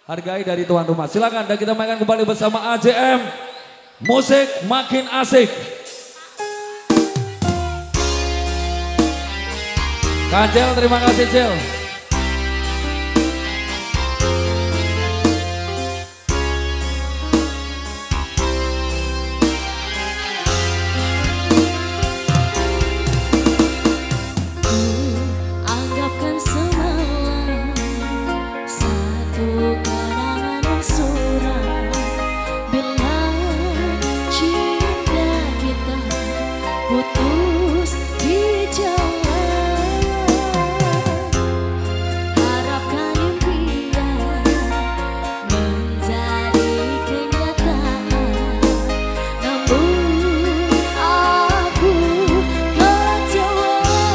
Hargai dari tuan rumah. Silakan dan kita mainkan kembali bersama AJM. Musik makin asik. Kancil, terima kasih Cil. Putus di jalan, harapkan impian menjadi kenyataan. Namun aku kecewa,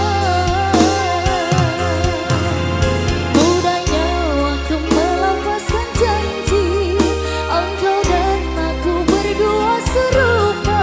mudahnya waktu melepaskan janji. Engkau dan aku berdua serupa.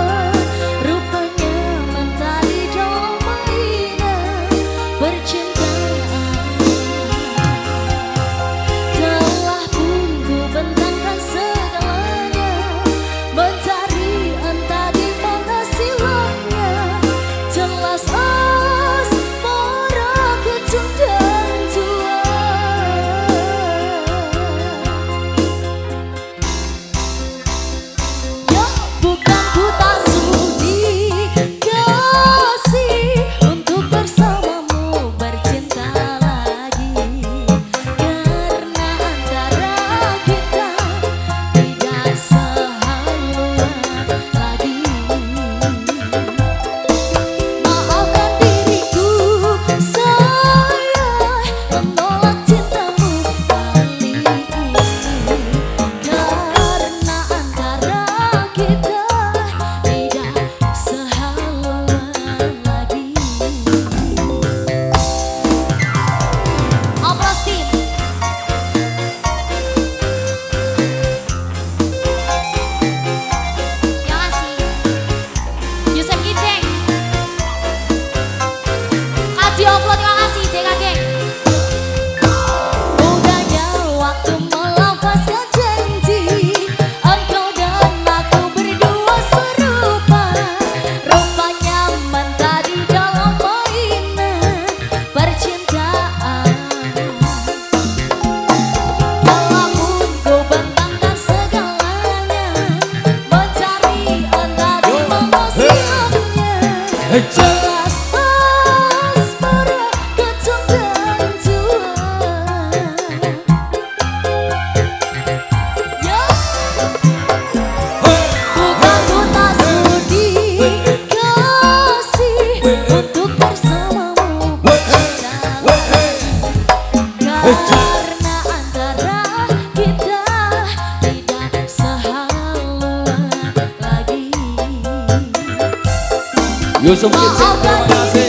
Yusuf Kicik, terima kasih.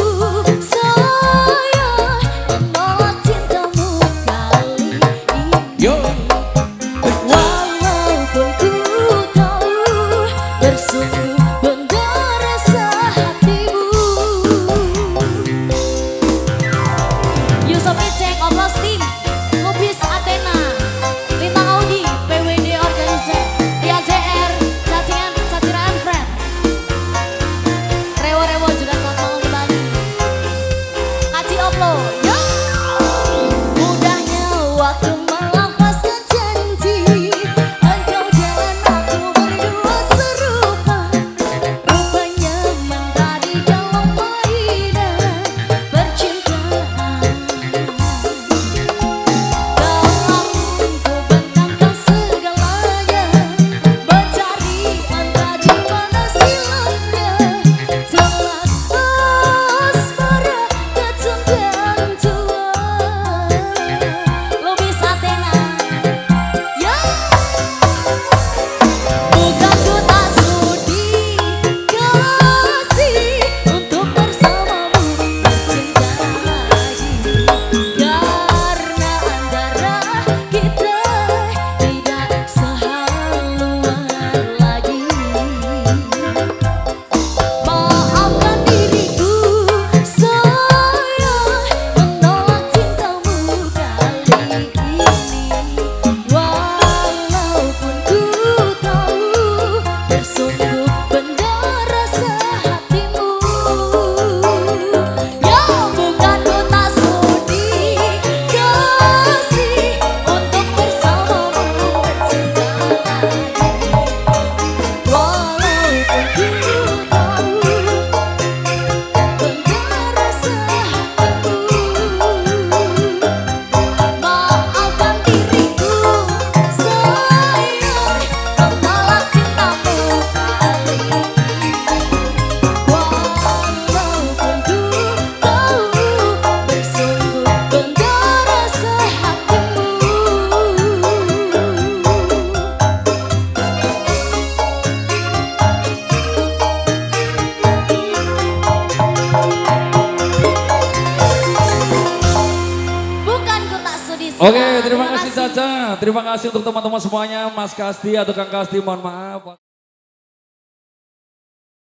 Yo. Walaupun ku tahu bersungguh benar rasa hatimu. Yusuf Kicik, Oplos Tim, Lubis Athena, Lintang Audi, PWD Organisasi, Ria JR, Cacingan, Cacira and Friend. Rewo juga selamat malam. terima kasih untuk teman-teman semuanya. Mas Kasti atau Kang Kasti, mohon maaf.